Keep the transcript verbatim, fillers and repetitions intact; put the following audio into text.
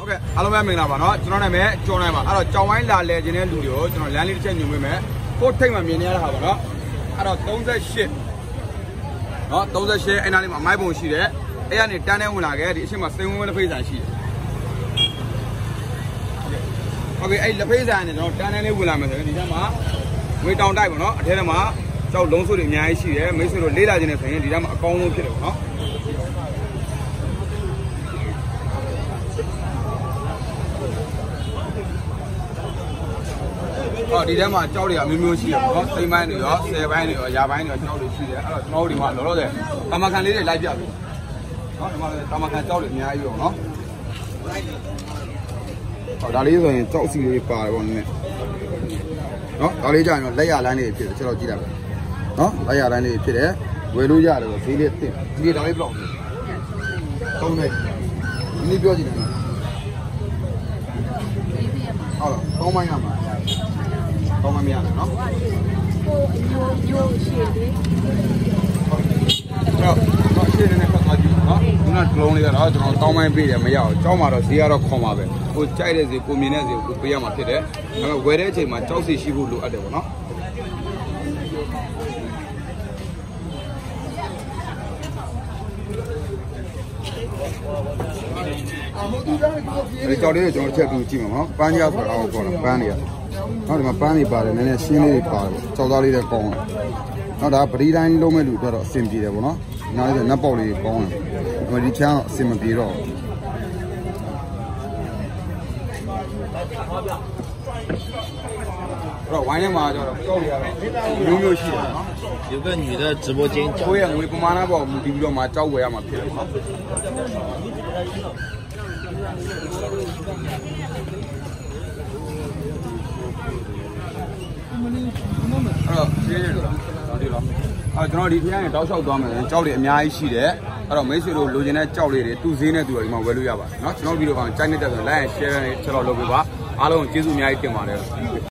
OK အားလုံးပဲမင်္ဂလာပါနော်ကျွန်တော်နာမည်ကျော်နိုင်ပါအဲ့တော့ကြောင်ဝိုင်းလာလဲခြင်းတဲ့လူတွေကိုကျွန်တော်လမ်းလေးတစ်ချက်ညွှန်ပေးမယ်ကိုထိတ်မှမြင်နေရတာပါနော်အဲ့တော့38နော်38အဲ့နားလေးမှာအမိုက်ပုံရှိတယ်အဲ့ကနေတန်းထဲဝင်လာခဲ့ဒီအရှိမစိန်ဝင်းဝင်းလက်ဖိတ်ဆိုင်ရှိတယ်โอเคအဲ့လက်ဖိတ်ဆိုင်နဲ့ကျွန်တော်တန်းထဲလေးဝင်လာမယ်ဆိုရင်ဒီထဲမှာငွေတောင်တိုက်ပါနော်အထဲထဲမှာကြောက်လုံးစုတွေအများကြီးရှိတယ်မိတ်ဆွေတို့လေးလာခြင်းနဲ့ဆိုရင်ဒီထဲမှာအကောင်းဆုံးဖြစ်တယ်ပေါ့နော်အော်ဒီထဲမှာကြောက်တွေအမျိုးမျိုးရှိတယ်ပေါ့နော်စိမ့်ပိုင်းတွေရောဆယ်ပိုင်းတွေရောရာပိုင်းတွေရောကြောက်တွေရှိတယ်အဲ့တော့ကျွန်တော်တို့ဒီမှာလောလောဆယ်တာမကန်လေးတွေလိုက်ပြပြီနော်ဒီမှာလည်းတာမကန်ကြောက်တွေအများကြီးပေါ့နော်ဟောဒါလေးဆိုရင်ကြောက်စီလေးပါတယ်ပေါ့နည်းနည်းနော်ဒါလေးကြာရင်တော့လက်ရလိုင်းလေးဖြစ်တယ်ချက်တော့ကြည့်လိုက်ပါနော်လက်ရလိုင်းလေးဖြစ်တယ်ဝယ်လို့ရတယ်ဆိုဈေးလေးတင်ဒီလေးဒါလေးဘလောက်သုံးနေဒီနေ့ပြောကြည့်တယ်ဟုတ်လားသုံးပိုင်းရမှာကောင်းမမရနဲ့နော်ဟိုအညိုညိုရှည်လေးဟုတ်တော့ရှည်နေနဲ့ပတ်သွားကြည့်နော်ခုနကလုံးလေးကတော့ကျွန်တော်တောင်းပိုင်းပေးတယ်မရအောင်ကြောက်မှာတော့ဈေးကတော့ခွန်ပါပဲဟိုကြိုက်တဲ့ဈေးကိုမြင်တဲ့ဈေးကိုပေးရမှာဖြစ်တယ်ဒါပေမဲ့ဝယ်တဲ့အချိန်မှာကြောက်စီရှိဖို့လိုအပ်တယ်ပေါ့နော်ဒီကြောက်လေးကိုကျွန်တော်ချက်ပြီးကြည့်မှာနော်ပန်းကြီးဆိုတာတော့ပေါ်လာပန်းတွေကနောက်ဒီမှာပန်းတွေပါတယ်နည်းနည်းရှင်းလေးတွေပါတယ်ကြောက်သားလေးတွေကောင်းတယ်နောက်ဒါပရိတိုင်းလုံးမဲ့လူအတွက်တော့အဆင်ပြေတယ်ပေါ့နော်နောက်လေးနတ်ပေါက်လေးကောင်းတယ်ဒီမှာဒီချမ်းတော့အဆင်မပြေတော့တော့ဝိုင်းထဲမှာကျတော့ကြောက်တွေကတော့မျိုးမျိုးရှိတယ်နော်有个女的直播间ကိုယ့်ရဲ့ငွေပမာဏပေါ်မူတည်ပြီးတော့မှကြောက်ဝယ်ရမှာဖြစ်တယ်နော်အဲ့တော့ပြည့်နေလို့တော့ဒီလိုအဲ့ကျွန်တော်ဒီဖျားနဲ့တောက်လျှောက်သွားမယ်ဆိုရင်ကြောက်တွေအများကြီးရှိတယ်အဲ့တော့မိတ်ဆွေတို့လိုချင်တဲ့ကြောက်လေးတွေသူ့ဈေးနဲ့သူတို့ဒီမှာဝယ်လို့ရပါတယ်เนาะကျွန်တော်ဗီဒီယိုကောင်ကြိုက်နေတဲ့ဆိုရင် like and share နဲ့ချက်တော့လုပ်ပေးပါအားလုံးကျေးဇူးအများကြီးတင်ပါတယ်